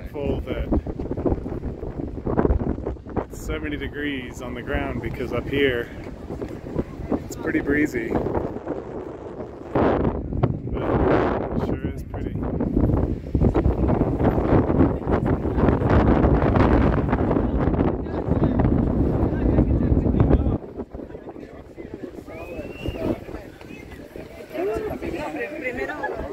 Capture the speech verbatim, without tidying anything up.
thankful that it's seventy degrees on the ground, because up here it's pretty breezy. But it sure is pretty. Primero